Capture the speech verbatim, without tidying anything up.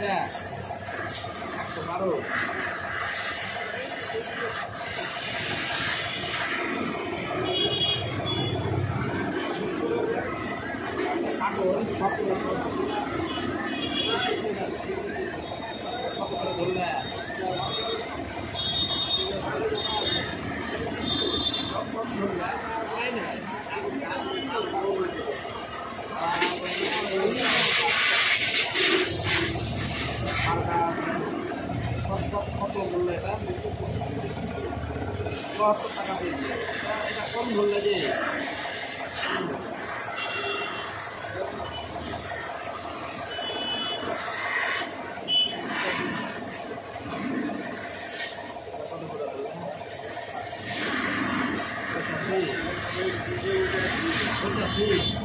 একটা একশো বারো কাটুন সব সব করে ধরলে সব সব ধরলে তাই না কত বললো এটা কত টাকা পেয়েছে এটা কম বললে যে কত করে বললেন